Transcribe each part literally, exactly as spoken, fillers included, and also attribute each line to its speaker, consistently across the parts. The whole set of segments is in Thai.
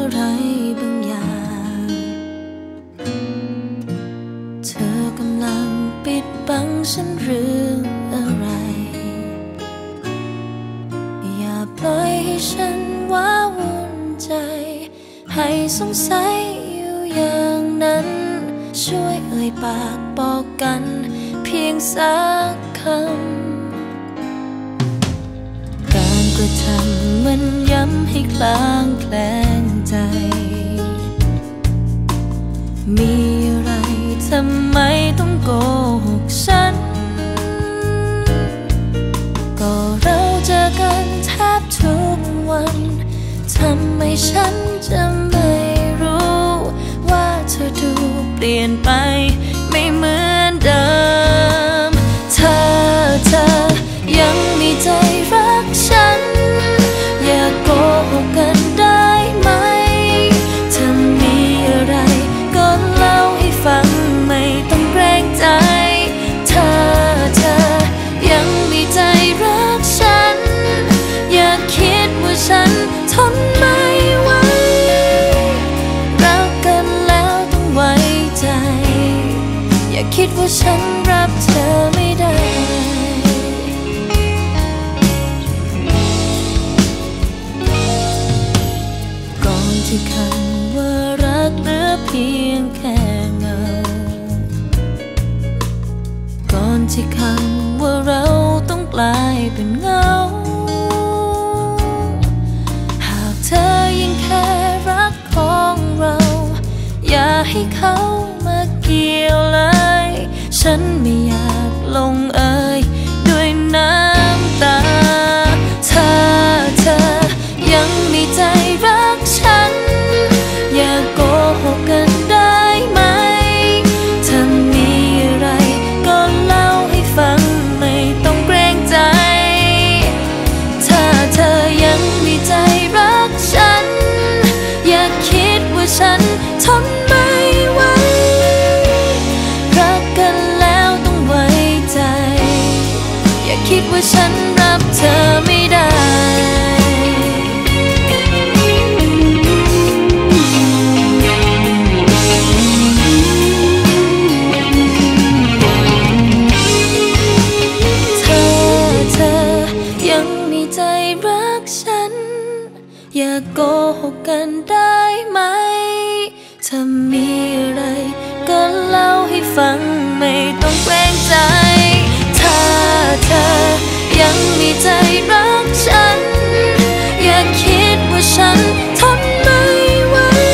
Speaker 1: อะไรบางอย่างเธอกำลังปิดบังฉันเรื่องอะไรอย่าปล่อยให้ฉันว้าวุ่นใจให้สงสัยอยู่อย่างนั้นช่วยเอ่ยปากบอกกันเพียงสักคำการกระทำมันย้ำให้คลางแคลงใจมีอะไรทำไมต้องโกหกฉันก็เราเจอกันแทบทุกวันทำไมฉันจะไม่รู้ว่าเธอดูเปลี่ยนไปไม่เหมือนเดิมเธอเธอยังมีใจรักฉันอย่าโกหกกันได้ไหมถ้ามีอะไรก็เล่าให้ฟังไม่ต้องเกรงใจเธอเธอยังมีใจรักฉันอย่าคิดว่าฉันทนไม่ไหวรักกันแล้วต้องไว้ใจอย่าคิดว่าฉันรับเธอไม่ได้ก่อนที่คำว่ารักเหลือเพียงแค่เงาก่อนที่คำว่าเราต้องกลายเป็นเงาหากเธอยังแค่รักของเราอย่าให้เขามาเกี่ยวเลยฉันไม่อยากลงเอยด้วยน้ำตาเธอเธอยังมีใจรักฉันอย่าโกหกกันได้ไหมถ้ามีอะไรก็เล่าให้ฟังไม่ต้องเกรงใจถ้าเธอยังมีใจรักฉันอย่าคิดว่าฉันทนไม่ไหวรักกันแล้วต้องไว้ใจอย่าคิดว่าฉันรับเธอไม่ได้เธอเธอยังมีใจรักฉันอย่าโกหกกันได้ไหมถ้ามีอะไรก็เล่าให้ฟังไม่ต้องเกรงใจถ้าเธอยังมีใจรักฉันอย่าคิดว่าฉันทนไม่ไหว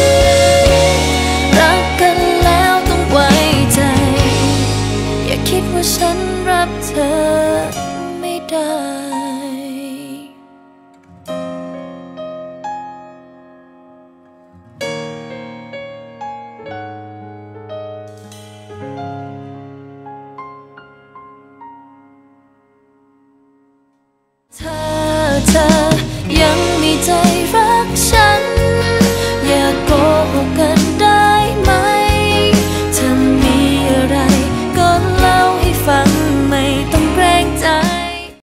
Speaker 1: รักกันแล้วต้องไว้ใจอย่าคิดว่าฉันรับเธอไม่ได้เธอเธอยังมีใจรัก